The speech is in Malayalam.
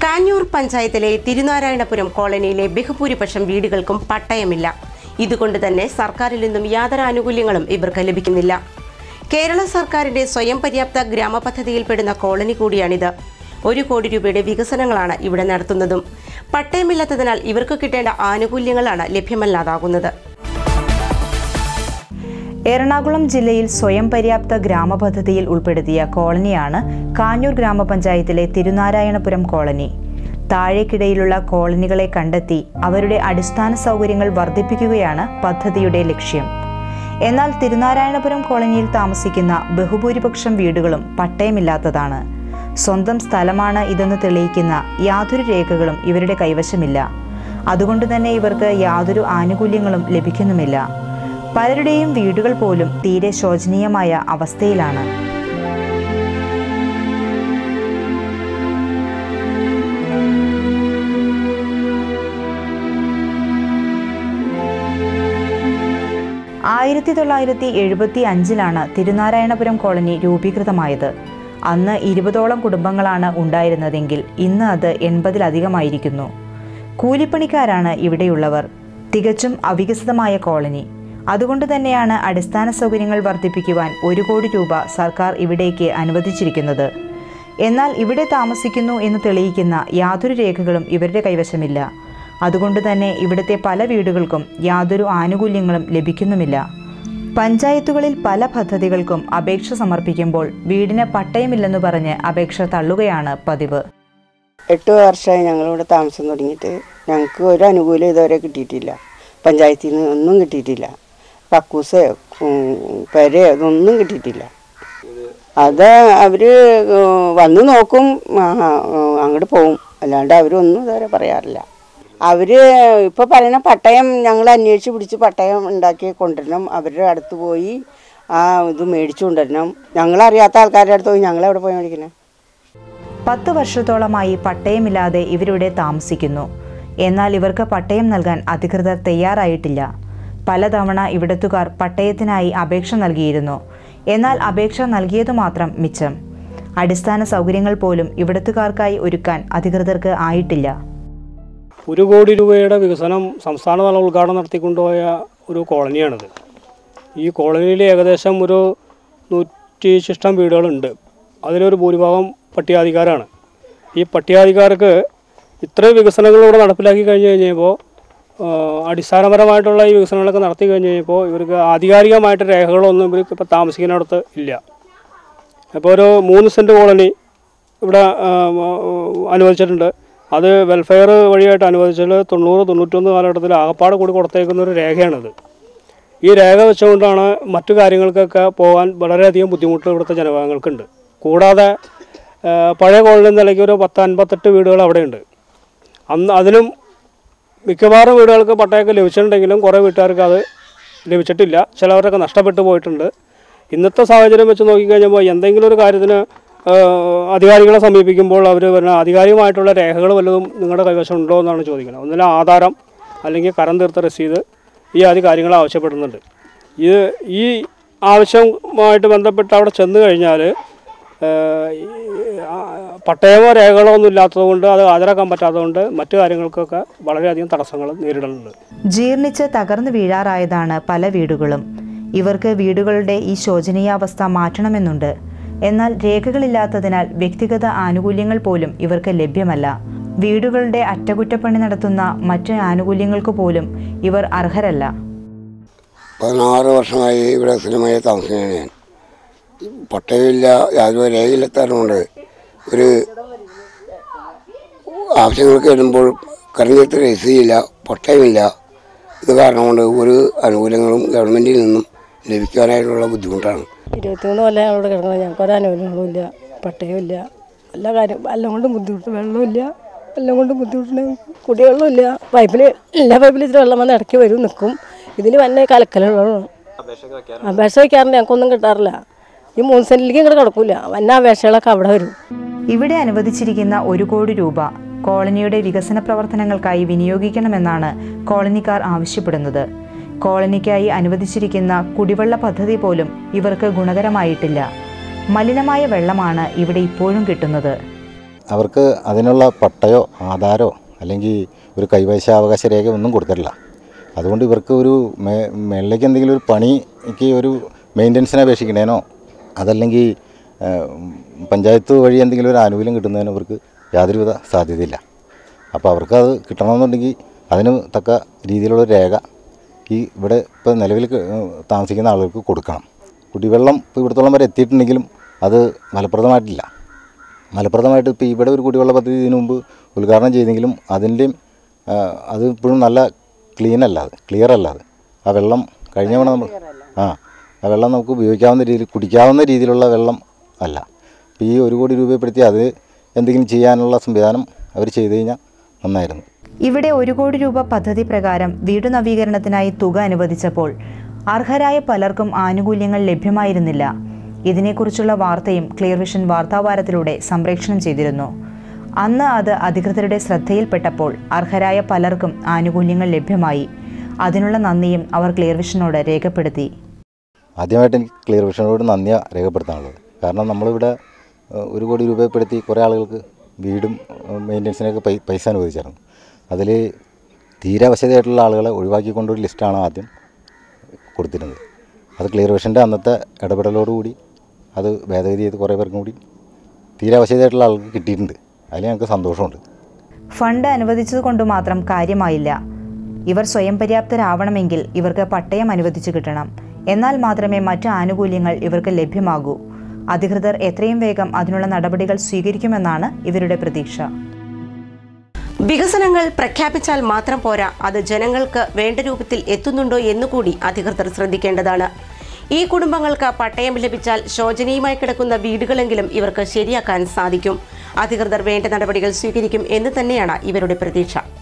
കാഞ്ഞൂർ പഞ്ചായത്തിലെ തിരുനാരായണപുരം കോളനിയിലെ ബഹുഭൂരിപക്ഷം വീടുകൾക്കും പട്ടയമില്ല. ഇതുകൊണ്ട് തന്നെ സർക്കാരിൽ നിന്നും യാതൊരു ആനുകൂല്യങ്ങളും ഇവർക്ക് ലഭിക്കുന്നില്ല. കേരള സർക്കാരിന്റെ സ്വയം പര്യാപ്ത ഗ്രാമപദ്ധതിയിൽപ്പെടുന്ന കോളനി കൂടിയാണിത്. 1 കോടി രൂപയുടെ വികസനങ്ങളാണ് ഇവിടെ നടത്തുന്നതും. പട്ടയമില്ലാത്തതിനാൽ ഇവർക്ക് കിട്ടേണ്ട ആനുകൂല്യങ്ങളാണ് ലഭ്യമല്ലാതാകുന്നത്. എറണാകുളം ജില്ലയിൽ സ്വയം പര്യാപ്ത ഗ്രാമപദ്ധതിയിൽ ഉൾപ്പെടുത്തിയ കോളനിയാണ് കാഞ്ഞൂർ ഗ്രാമപഞ്ചായത്തിലെ തിരുനാരായണപുരം കോളനി. താഴേക്കിടയിലുള്ള കോളനികളെ കണ്ടെത്തി അവരുടെ അടിസ്ഥാന സൗകര്യങ്ങൾ വർദ്ധിപ്പിക്കുകയാണ് പദ്ധതിയുടെ ലക്ഷ്യം. എന്നാൽ തിരുനാരായണപുരം കോളനിയിൽ താമസിക്കുന്ന ബഹുഭൂരിപക്ഷം വീടുകളും പട്ടയമില്ലാത്തതാണ്. സ്വന്തം സ്ഥലമാണ് ഇതെന്ന് തെളിയിക്കുന്ന യാതൊരു രേഖകളും ഇവരുടെ കൈവശമില്ല. അതുകൊണ്ട് തന്നെ ഇവർക്ക് യാതൊരു ആനുകൂല്യങ്ങളും ലഭിക്കുന്നുമില്ല. പലരുടെയും വീടുകൾ പോലും തീരെ ശോചനീയമായ അവസ്ഥയിലാണ്. ആയിരത്തി 1975 തിരുനാരായണപുരം കോളനി രൂപീകൃതമായത്. അന്ന് 20ഓളം കുടുംബങ്ങളാണ് ഉണ്ടായിരുന്നതെങ്കിൽ ഇന്ന് അത് 80-ലധികമായിരിക്കുന്നു. കൂലിപ്പണിക്കാരാണ് ഇവിടെയുള്ളവർ. തികച്ചും അവികസിതമായ കോളനി. അതുകൊണ്ട് തന്നെയാണ് അടിസ്ഥാന സൗകര്യങ്ങൾ വർദ്ധിപ്പിക്കുവാൻ 1 കോടി രൂപ സർക്കാർ ഇവിടേക്ക് അനുവദിച്ചിരിക്കുന്നത്. എന്നാൽ ഇവിടെ താമസിക്കുന്നു എന്ന് തെളിയിക്കുന്ന യാതൊരു രേഖകളും ഇവരുടെ കൈവശമില്ല. അതുകൊണ്ട് തന്നെ ഇവിടുത്തെ പല വീടുകൾക്കും യാതൊരു ആനുകൂല്യങ്ങളും ലഭിക്കുന്നുമില്ല. പഞ്ചായത്തുകളിൽ പല പദ്ധതികൾക്കും അപേക്ഷ സമർപ്പിക്കുമ്പോൾ വീടിന് പട്ടയമില്ലെന്ന് പറഞ്ഞ് അപേക്ഷ തള്ളുകയാണ് പതിവ്. 8 വർഷമായി ഞങ്ങളിവിടെ താമസം തുടങ്ങിയിട്ട് ഞങ്ങൾക്ക് ഒരു അനുകൂല്യം ഇതുവരെ കിട്ടിയിട്ടില്ല. പഞ്ചായത്തിൽ നിന്ന് ഒന്നും കിട്ടിയിട്ടില്ല. കക്കൂസ് പെരയോ ഇതൊന്നും കിട്ടിയിട്ടില്ല. അത് അവർ വന്ന് നോക്കും, അങ്ങോട്ട് പോവും. അല്ലാണ്ട് അവരൊന്നും ഇതുവരെ പറയാറില്ല. അവർ ഇപ്പോൾ പറയുന്ന പട്ടയം ഞങ്ങൾ അന്വേഷിച്ച് പിടിച്ച് പട്ടയം ഉണ്ടാക്കി കൊണ്ടുവരണം. അവരുടെ അടുത്ത് പോയി ആ ഇത് മേടിച്ചു കൊണ്ടുവരണം. ഞങ്ങളറിയാത്ത ആൾക്കാരുടെ അടുത്ത് പോയി ഞങ്ങളെവിടെ പോയി മേടിക്കണേ? 10 വർഷത്തോളമായി പട്ടയമില്ലാതെ ഇവരിവിടെ താമസിക്കുന്നു. എന്നാൽ ഇവർക്ക് പട്ടയം നൽകാൻ അധികൃതർ തയ്യാറായിട്ടില്ല. പലതവണ ഇവിടത്തുകാർ പട്ടയത്തിനായി അപേക്ഷ നൽകിയിരുന്നു. എന്നാൽ അപേക്ഷ നൽകിയതു മാത്രം മിച്ചം. അടിസ്ഥാന സൗകര്യങ്ങൾ പോലും ഇവിടത്തുകാർക്കായി ഒരുക്കാൻ അധികൃതർക്ക് ആയിട്ടില്ല. 1 കോടി രൂപയുടെ വികസനം സംസ്ഥാനതല ഉദ്ഘാടനം നടത്തിക്കൊണ്ടുപോയ ഒരു കോളനിയാണിത്. ഈ കോളനിയിൽ ഏകദേശം ഒരു 100 വീടുകളുണ്ട്. അതിലൊരു ഭൂരിഭാഗം പട്ടികാധികാരാണ്. ഈ പട്ടികാധികാർക്ക് ഇത്രയും വികസനങ്ങളിലൂടെ നടപ്പിലാക്കി കഴിഞ്ഞപ്പോൾ അടിസ്ഥാനപരമായിട്ടുള്ള ഈ വികസനങ്ങളൊക്കെ നടത്തി കഴിഞ്ഞപ്പോൾ ഇവർക്ക് ആധികാരികമായിട്ട് രേഖകളൊന്നും ഇവർക്ക് ഇപ്പോൾ താമസിക്കുന്നിടത്ത് ഇല്ല. അപ്പോൾ ഒരു 3 സെൻറ്റ് കോളനി ഇവിടെ അനുവദിച്ചിട്ടുണ്ട്. അത് വെൽഫെയർ വഴിയായിട്ട് അനുവദിച്ചാൽ 90-91 കാലഘട്ടത്തിൽ ആകപ്പാട് കൂടി കൊടുത്തേക്കുന്ന ഒരു രേഖയാണിത്. ഈ രേഖ വെച്ചുകൊണ്ടാണ് മറ്റു കാര്യങ്ങൾക്കൊക്കെ പോകാൻ വളരെയധികം ബുദ്ധിമുട്ട് ഇവിടുത്തെ ജനവിഭാഗങ്ങൾക്കുണ്ട്. കൂടാതെ പഴയ കോളനി നിലയ്ക്ക് ഒരു 10-58 വീടുകൾ അവിടെയുണ്ട്. അതിലും മിക്കവാറും വീടുകൾക്ക് പട്ടയമൊക്കെ ലഭിച്ചിട്ടുണ്ടെങ്കിലും കുറേ വീട്ടുകാർക്ക് അത് ലഭിച്ചിട്ടില്ല. ചിലവരൊക്കെ നഷ്ടപ്പെട്ടു പോയിട്ടുണ്ട്. ഇന്നത്തെ സാഹചര്യം വെച്ച് നോക്കിക്കഴിഞ്ഞപ്പോൾ എന്തെങ്കിലും ഒരു കാര്യത്തിന് അധികാരികളെ സമീപിക്കുമ്പോൾ അവർ പറഞ്ഞ ആധികാരികമായിട്ടുള്ള രേഖകൾ വല്ലതും നിങ്ങളുടെ കൈവശം ഉണ്ടോ എന്നാണ് ചോദിക്കുന്നത്. ഒന്നില്ല ആധാരം അല്ലെങ്കിൽ കരം തീർത്ത രസീത്, ഈ ആദ്യ കാര്യങ്ങൾ ആവശ്യപ്പെടുന്നുണ്ട്. ഈ ആവശ്യവുമായിട്ട് ബന്ധപ്പെട്ട് അവിടെ ചെന്ന് കഴിഞ്ഞാൽ പട്ടയമോ രേഖകളോ ഒന്നും ഇല്ലാത്തതുകൊണ്ട് അത് ഹാജരാക്കാൻ പറ്റാത്തതുകൊണ്ട് മറ്റു കാര്യങ്ങൾക്കൊക്കെ വളരെയധികം തടസ്സങ്ങൾ നേരിടുന്നുണ്ട്. ജീർണിച്ച് തകർന്നു വീഴാറായതാണ് പല വീടുകളും. ഇവർക്ക് വീടുകളുടെ ഈ ശോചനീയാവസ്ഥ മാറ്റണമെന്നുണ്ട്. എന്നാൽ രേഖകളില്ലാത്തതിനാൽ വ്യക്തിഗത ആനുകൂല്യങ്ങൾ പോലും ഇവർക്ക് ലഭ്യമല്ല. വീടുകളുടെ അറ്റകുറ്റപ്പണി നടത്തുന്ന മറ്റ് ആനുകൂല്യങ്ങൾക്ക് പോലും ഇവർ അർഹരല്ല. 16 വർഷമായി ഇവിടെ സ്ഥിരമായി താമസിക്കുകയാണ് ഞാൻ. പട്ടയമില്ല, യാതൊരു രേഖയിലെത്താറുണ്ട്. ഒരു ആവശ്യങ്ങൾക്ക് വരുമ്പോൾ കറങ്ങിയത്ത് രസീതില്ല, പട്ടയമില്ല. ഇത് കാരണം കൊണ്ട് ഒരു ആനുകൂല്യങ്ങളും ഗവൺമെൻറ്റിൽ നിന്നും ലഭിക്കാനായിട്ടുള്ള ബുദ്ധിമുട്ടാണ്. 23 കൊല്ലം അവിടെ കിടക്കണം. ഞങ്ങൾക്കൊരു ആനുകൂല്യങ്ങളും ഇല്ല, പട്ടയമില്ല. എല്ലാ കാര്യം എല്ലാം കൊണ്ടും ബുദ്ധിമുട്ട്. വെള്ളമില്ല, എല്ലാം കൊണ്ടും ബുദ്ധിമുട്ടുണ്ട്. കുടിവെള്ളമില്ല. എല്ലാ പൈപ്പിൽ ഇത്തിരി വെള്ളം വന്ന് ഇടയ്ക്ക് വരും, നിൽക്കും. ഇതിന് വന്നെ കലക്കലുള്ളതാണ്. അപേക്ഷ വയ്ക്കാറുണ്ട്, ഞങ്ങൾക്കൊന്നും കിട്ടാറില്ല. ഈ 3 സെൻറ്റിലേക്ക് ഇങ്ങോട്ട് കിടക്കില്ല. വന്ന അപേക്ഷകളൊക്കെ അവിടെ വരും. ഇവിടെ അനുവദിച്ചിരിക്കുന്ന 1 കോടി രൂപ കോളനിയുടെ വികസന പ്രവർത്തനങ്ങൾക്കായി വിനിയോഗിക്കണമെന്നാണ് കോളനിക്കാർ ആവശ്യപ്പെടുന്നത്. കോളനിക്കായി അനുവദിച്ചിരിക്കുന്ന കുടിവെള്ള പദ്ധതി പോലും ഇവർക്ക് ഗുണകരമായിട്ടില്ല. മലിനമായ വെള്ളമാണ് ഇവിടെ ഇപ്പോഴും കിട്ടുന്നത്. അവർക്ക് അതിനുള്ള പട്ടയോ ആധാരോ അല്ലെങ്കിൽ ഒരു കൈവശാവകാശ രേഖ ഒന്നും കൊടുത്തിട്ടില്ല. അതുകൊണ്ട് ഇവർക്ക് ഒരു മേളിലേക്ക് എന്തെങ്കിലും ഒരു പണിക്ക് ഒരു മെയിൻ്റനൻസിനെ അപേക്ഷിക്കണേനോ അതല്ലെങ്കിൽ പഞ്ചായത്ത് വഴി എന്തെങ്കിലും ഒരു ആനുകൂല്യം കിട്ടുന്നതിനോ അവർക്ക് യാതൊരുവിധ സാധ്യതയില്ല. അപ്പോൾ അവർക്കത് കിട്ടണമെന്നുണ്ടെങ്കിൽ അതിന് തക്ക രീതിയിലുള്ള രേഖ ഇവിടെ ഇപ്പോൾ നിലവിൽ താമസിക്കുന്ന ആളുകൾക്ക് കൊടുക്കണം. കുടിവെള്ളം ഇപ്പോൾ ഇവിടത്തോളം വരെ എത്തിയിട്ടുണ്ടെങ്കിലും അത് ഫലപ്രദമായിട്ടില്ല. ഫലപ്രദമായിട്ട് ഇപ്പോൾ ഇവിടെ ഒരു കുടിവെള്ള പദ്ധതി ഇതിനു മുമ്പ് ഉദ്ഘാടനം ചെയ്തെങ്കിലും അതിൻ്റെയും അത് ഇപ്പോഴും നല്ല ക്ലിയർ അല്ല അത്. ആ വെള്ളം കഴിഞ്ഞ തവണ നമ്മൾ ആ വെള്ളം നമുക്ക് ഉപയോഗിക്കാവുന്ന രീതിയിൽ കുടിക്കാവുന്ന രീതിയിലുള്ള വെള്ളം അല്ല. ഇപ്പോൾ ഈ 1 കോടി രൂപപ്പെടുത്തി അത് എന്തെങ്കിലും ചെയ്യാനുള്ള സംവിധാനം അവർ ചെയ്തു കഴിഞ്ഞാൽ നന്നായിരുന്നു. ഇവിടെ 1 കോടി രൂപ പദ്ധതി പ്രകാരം വീടു നവീകരണത്തിനായി തുക അനുവദിച്ചപ്പോൾ അർഹരായ പലർക്കും ആനുകൂല്യങ്ങൾ ലഭ്യമായിരുന്നില്ല. ഇതിനെക്കുറിച്ചുള്ള വാർത്തയും ക്ലിയർ വിഷൻ വാർത്താവാരത്തിലൂടെ സംപ്രേഷണം ചെയ്തിരുന്നു. അന്ന് അത് അധികൃതരുടെ ശ്രദ്ധയിൽപ്പെട്ടപ്പോൾ അർഹരായ പലർക്കും ആനുകൂല്യങ്ങൾ ലഭ്യമായി. അതിനുള്ള നന്ദിയും അവർ ക്ലിയർ വിഷനോട് രേഖപ്പെടുത്തി. ആദ്യമായിട്ട് എനിക്ക് ക്ലിയർ വിഷനോട് നന്ദി രേഖപ്പെടുത്താനുള്ളത്. കാരണം നമ്മളിവിടെ 1 കോടി രൂപപ്പെടുത്തി കുറേ ആളുകൾക്ക് വീടും മെയിൻ്റനൻസിനൊക്കെ പൈസ അനുവദിച്ചായിരുന്നു. അതിൽ തീരെ അവശതയായിട്ടുള്ള ആളുകളെ ഒഴിവാക്കിക്കൊണ്ടൊരു ലിസ്റ്റാണ് ആദ്യം കൊടുത്തിരുന്നത്. അത് ക്ലിയർ വിഷൻ്റെ അന്നത്തെ ഇടപെടലോടുകൂടി അത് ഭേദഗതി ചെയ്ത് കുറേ പേർക്കും കൂടി തീരെ അവശതയായിട്ടുള്ള ആൾക്ക് കിട്ടിയിട്ടുണ്ട്. അതിൽ ഞങ്ങൾക്ക് സന്തോഷമുണ്ട്. ഫണ്ട് അനുവദിച്ചതുകൊണ്ട് മാത്രം കാര്യമായില്ല. ഇവർ സ്വയം പര്യാപ്തരാവണമെങ്കിൽ ഇവർക്ക് പട്ടയം അനുവദിച്ചു കിട്ടണം. എന്നാൽ മാത്രമേ മറ്റ് ആനുകൂല്യങ്ങൾ ഇവർക്ക് ലഭ്യമാകൂ. അധികൃതർ എത്രയും വേഗം അതിനുള്ള നടപടികൾ സ്വീകരിക്കുമെന്നാണ് ഇവരുടെ പ്രതീക്ഷ. വികസനങ്ങൾ പ്രഖ്യാപിച്ചാൽ മാത്രം പോരാ, അത് ജനങ്ങൾക്ക് വേണ്ട രൂപത്തിൽ എത്തുന്നുണ്ടോ എന്നുകൂടി അധികൃതർ ശ്രദ്ധിക്കേണ്ടതാണ്. ഈ കുടുംബങ്ങൾക്ക് പട്ടയം ലഭിച്ചാൽ ശോചനീയമായി കിടക്കുന്ന വീടുകളെങ്കിലും ഇവർക്ക് ശരിയാക്കാൻ സാധിക്കും. അധികൃതർ വേണ്ട നടപടികൾ സ്വീകരിക്കും എന്ന് തന്നെയാണ് ഇവരുടെ പ്രതീക്ഷ.